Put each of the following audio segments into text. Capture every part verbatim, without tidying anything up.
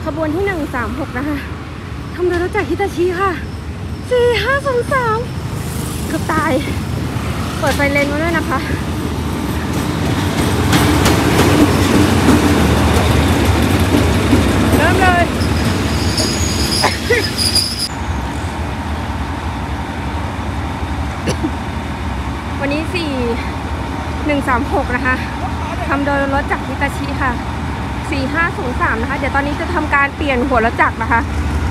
ขบวนที่หนึ่งสามหกนะคะทำโดยรถจากฮิตาชิค่ะสี่ห้าสองสามเกือบตายเปิดไฟเลนมาด้วยนะคะเริ่มเลย วันนี้สี่หนึ่งสามหกนะคะทำโดยรถจักรฮิตาชิค่ะสี่ห้าศูนย์สามนะคะเดี๋ยวตอนนี้จะทำการเปลี่ยนหัวรถจักรนะคะ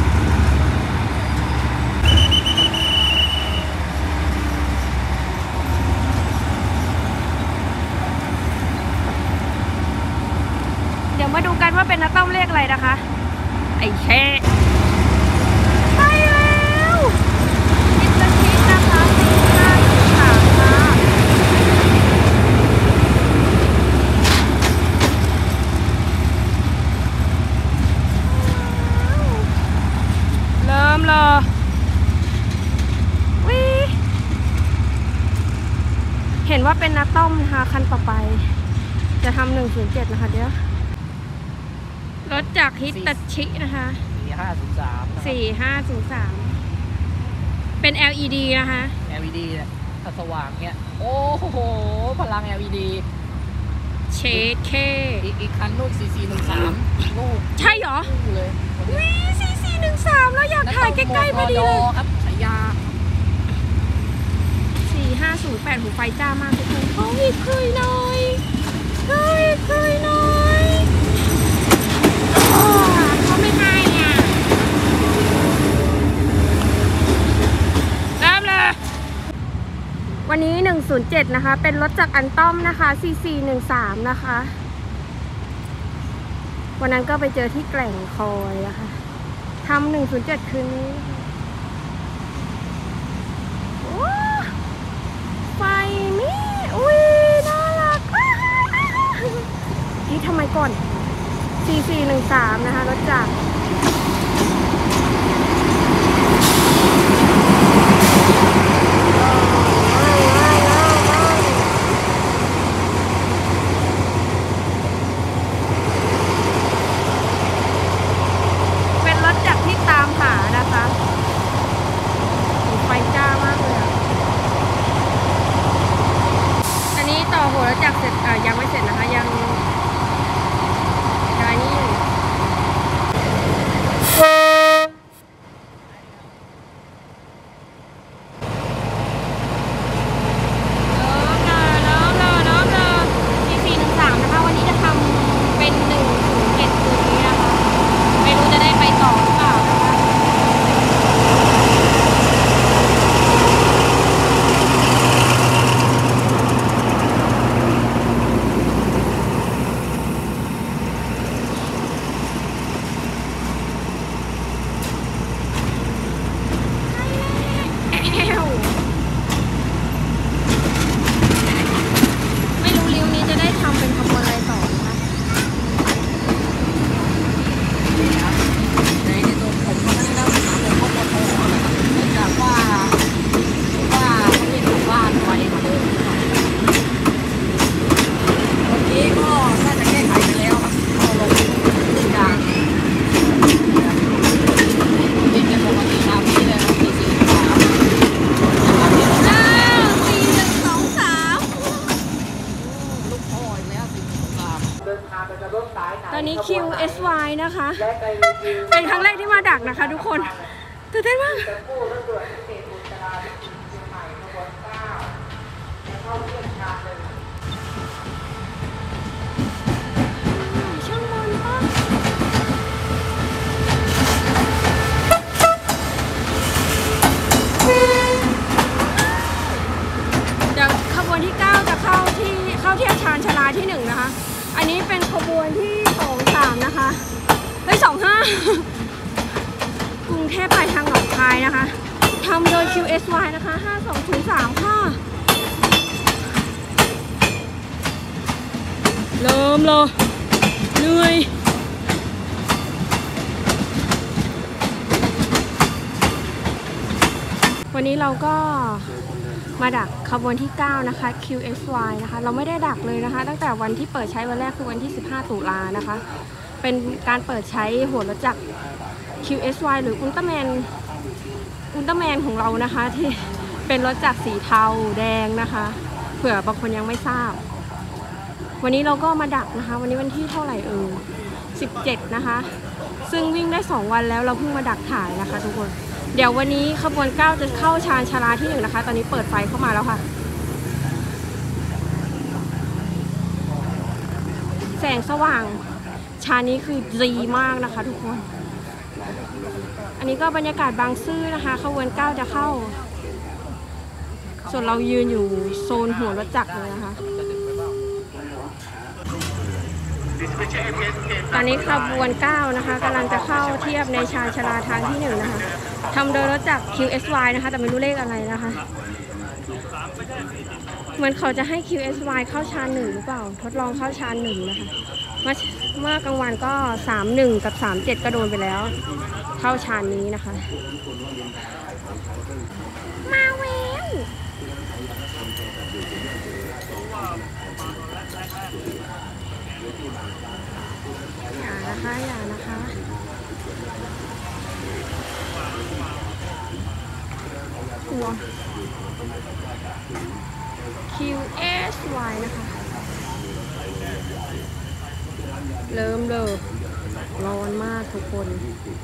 เดี๋ยวมาดูกันว่าเป็นนักต้อมเลขอะไรนะคะไอ้แช่ไปแล้วฮิตาชินะคะสี่ห้าศูนย์สามค่ะเริ่มเลยวิเห็นว่าเป็นนักต้อมนะคะคันต่อไปจะทำหนึ่งศูนย์เจ็ดนะคะเดี๋ยวรถจากฮิตาชินะคะสี่ห้าศูนย์สามสี่ห้าศูนย์สามเป็น แอล อี ดี นะคะแอล อี ดีเนี่ยถ้าสว่างเนี่ยโอ้โหพลัง แอล อี ดีเชดเคอีกอีกคันนู่นสี่สี่หนึ่งสามลูกใช่เหรอเลยวิสี่สี่หนึ่งสามแล้วอยากถ่ายใกล้ๆพอดีเลยครับฉายาสี่ห้าศูนย์แปดหูไฟจ้ามากทุกคนเขาอีกเคยหน่อยเขาอีกเคยหน่อยเขาไม่ให้อ่ะเริ่มเลยวันนี้หนึ่งศูนย์เจ็ดนะคะเป็นรถจากอันต้อมนะคะสี่สี่หนึ่งสามนะคะวันนั้นก็ไปเจอที่แกล่งคอยนะคะทำหนึ่งศูนย์เจ็ดคืนนี้โอ้ไฟมีอุ้ยน่ารักนี่ทำไมก่อนสี่สี่หนึ่งสามนะคะรถจักรเป็นรถจักรที่ตามหานะคะไฟจ้ามากเลยอ่ะอันนี้ต่อหัวรถจักรเสร็จอ่ะยังไม่เสร็จนะคะยังนี่ตอนนี้ คิว เอส วาย นะคะเป็นครั้งแรกที่มาดักนะคะทุกคนตื่นเต้นมากช่างมันปะเดี๋ยวขบวนที่เก้าจะเข้าที่เข้าที่อาคารชลาที่หนึ่งนะคะอันนี้เป็นขบวนที่สองสามนะคะเฮ้ยสองห้ากรุงเทพไปทางหนองคายนะคะทำโดย คิว เอส วาย นะคะห้าสองศูนย์สามค่ะเริ่มเลยเหนื่อยวันนี้เราก็มาดักขบวนที่เก้านะคะ คิว เอส วาย นะคะเราไม่ได้ดักเลยนะคะตั้งแต่วันที่เปิดใช้วันแรกคือวันที่สิบห้าตุลานะคะเป็นการเปิดใช้หัวรถจักร คิว เอส วาย หรืออุลตร้าแมนอุลตร้าแมนของเรานะคะที่เป็นรถจักรสีเทาแดงนะคะเผื่อบางคนยังไม่ทราบวันนี้เราก็มาดักนะคะวันนี้วันที่เท่าไหร่เออสิบเจ็ดนะคะซึ่งวิ่งได้สองวันแล้วเราเพิ่งมาดักถ่ายนะคะทุกคนเดี๋ยววันนี้ขบวนเก้าจะเข้าชานชาลาที่หนึ่งนะคะตอนนี้เปิดไฟเข้ามาแล้วค่ะแสงสว่างชานนี้คือดีมากนะคะทุกคนอันนี้ก็บรรยากาศบางซื่อนะคะขบวนเก้าจะเข้าส่วนเรายืนอยู่โซนหัวรถจักรเลยนะคะตอนนี้ขบวนเก้านะคะกำลังจะเข้าเทียบในชานชาลาทางที่หนึ่งนะคะทำโดยรถจักร คิว เอส วาย นะคะแต่ไม่รู้เลขอะไรนะคะเหมือนเขาจะให้ คิว เอส วาย เข้าชานหนึ่งหรือเปล่าทดลองเข้าชานหนึ่งนะคะเมื่อเมื่อกลางวันก็สามหนึ่งกับสามเจ็ดก็โดนไปแล้วเข้าชานนี้นะคะมาเวลอย่านะคะอย่านะคะตัว คิว เอส วาย นะคะเริ่มเลยร้อนมากทุกคน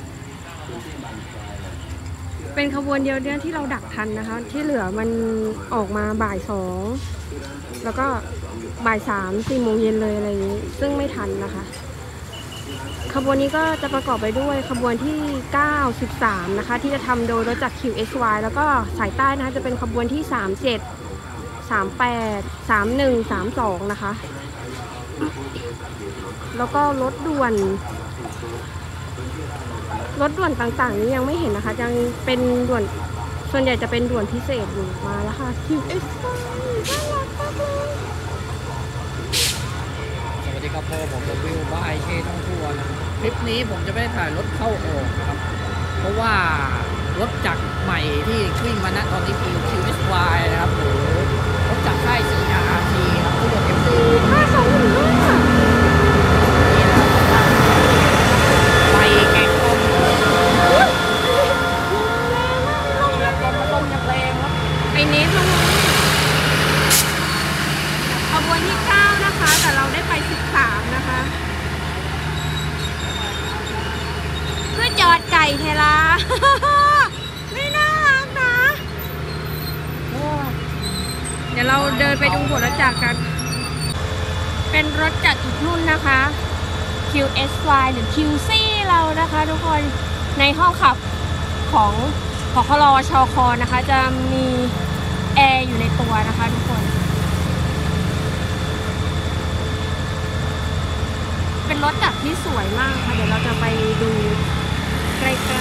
เป็นขบวนเดียวเนี่ยที่เราดักทันนะคะที่เหลือมันออกมาบ่ายสองแล้วก็บ่ายสามสี่โมงเย็นเลยอะไรอย่างนี้ซึ่งไม่ทันนะคะขบวนนี้ก็จะประกอบไปด้วยขบวนที่เก้าสิบสามนะคะที่จะทำโดยรถจักร คิว เอส วาย แล้วก็สายใต้นะคะจะเป็นขบวนที่สามเจ็ด สามแปด สามหนึ่ง สามสองนะคะแล้วก็รถด่วนรถด่วนต่างๆนี้ยังไม่เห็นนะคะยังเป็นด่วนส่วนใหญ่จะเป็นด่วนพิเศษอยู่มาแล้วค่ะ คิว เอส วาย น่ารักมากเลยสวัสดีครับพ่อผมเป็นวิวบายเคท่องทัวร์นะคลิปนี้ผมจะไม่ได้ถ่ายรถเข้าออกนะครับเพราะว่ารถจักรใหม่ที่วิ่งมาณตอนนี้คือ คิว เอส วาย นะครับหรือรถจักรค่าย ซี อาร์ ที ครับที่เรียก เอ็ม ซีห้าสองหนึ่งห้านี่นะครับไฟแกงต้มลมลมลมยังแรงครับไอ้นี้ลงขบวนที่เก้านะคะแต่เราได้ไปสิบสามนะคะเพื่อจอดไก่เทล่าไม่น่ารักนะเดี๋ยวเราเดินไปดูหัวรถจักรกันเป็นรถจักรอีกรุ่นนะคะ คิว เอส วาย หรือ คิว ซี เรานะคะทุกคนในห้องขับของผคล.ชค.นะคะจะมีแอร์อยู่ในตัวนะคะทุกคนเป็นรถจักรที่สวยมากค่ะเดี๋ยวเราจะไปดูใกล้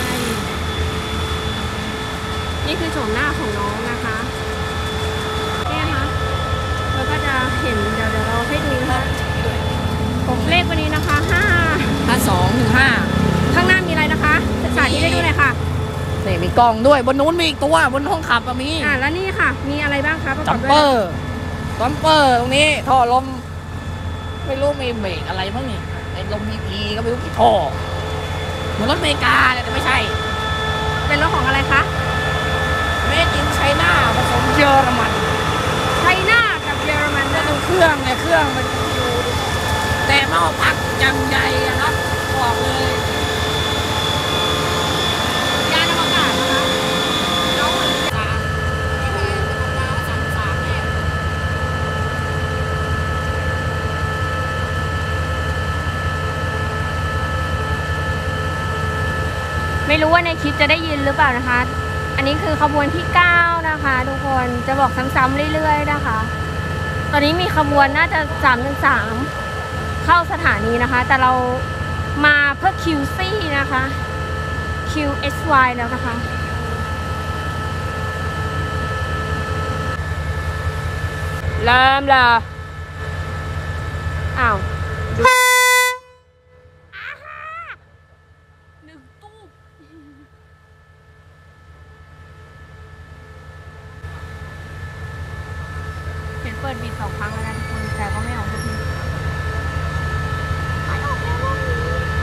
ๆนี่คือโฉมหน้าของน้องนะคะเนี่ยนะคะเราก็จะเห็นเดี๋ยวเดี๋ยวเราให้ดูนะคะผมเลขวันนี้นะคะห้าห้าสองหนึ่งห้าข้างหน้ามีอะไรนะคะศึกษาที่ได้ดูเลยค่ะนี่มีกล้องด้วยบนนู้นมีอีกตัวบนห้องขับก็มีอ่าแล้วนี่ค่ะมีอะไรบ้างคะจัมเปอร์จัมเปอร์ตรงนี้ท่อลมไม่รู้มีเบรกอะไรบ้างนี่ไอ้ลมมีพีก็ไม่รู้กี่ท่อเหมือนรถอเมริกาแต่ไม่ใช่เป็นรถของอะไรคะเมดอินไชน่าผสมเยอรมันไชน่ากับเยอรมันแล้วดูเครื่องเนี่ยเครื่องมันอยู่แต่หม้อพักจังใหญ่นะครับบอกเลยยานอวกาศนะคะน้องมันตานี่คือดาวสามสามเนี่ยไม่รู้ว่าในคลิปจะได้ยินหรือเปล่านะคะอันนี้คือขบวนที่เก้านะคะทุกคนจะบอกซ้ำๆเรื่อยๆนะคะตอนนี้มีขบวนน่าจะสามถึงสามเข้าสถานีนะคะแต่เรามาเพื่อ คิว ซี นะคะ คิว เอส วาย แล้วนะคะเริ่มเลยอ้าวดูหนึ่งตู้เห็นเปิดบีบสองครั้งแล้วนะทุกคนแต่ก็ไม่ออกทุกทีไม่ออกแล้วรอบนี้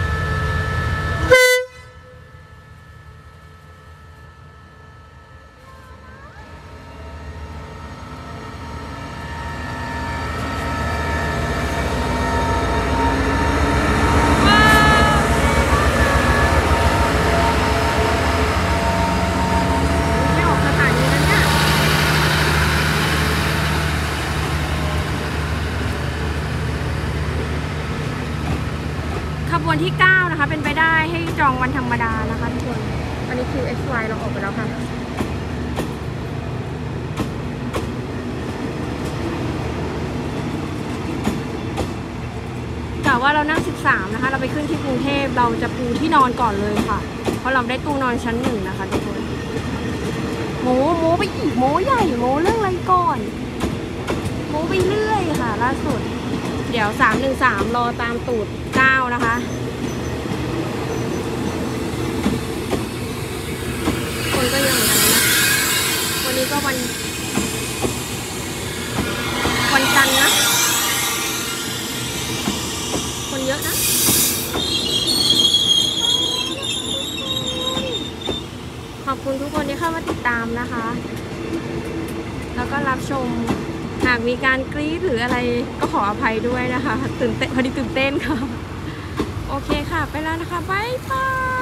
วนที่เก้านะคะเป็นไปได้ให้จองวันธรรมดานะคะทุกคนอันนี้ คิว เอ็กซ์ วาย เราออกไปแล้วค่ะกะว่าเรานั่งสิบสามนะคะเราไปขึ้นที่กรุงเทพเราจะปูที่นอนก่อนเลยค่ะเพราะเราได้ตู้นอนชั้นหนึ่งนะคะทุกคนโม้โม้ไปอีกโม้ใหญ่โม้เรื่องอะไรก่อนโม้ไปเรื่อยค่ะล่าสุดเดี๋ยวสามหนึ่งสามรอตามตูดเก้านะคะคนก็เยอะเหมือนกันนะวันนี้ก็วันวันจันทร์นะคนเยอะนะขอบคุณทุกคนที่เข้ามาติดตามนะคะแล้วก็รับชมหากมีการกรี๊ดหรืออะไรก็ขออภัยด้วยนะคะตื่นเต้นพอดีตื่นเต้นค่ะโอเคค่ะไปแล้วนะคะบ๊ายบาย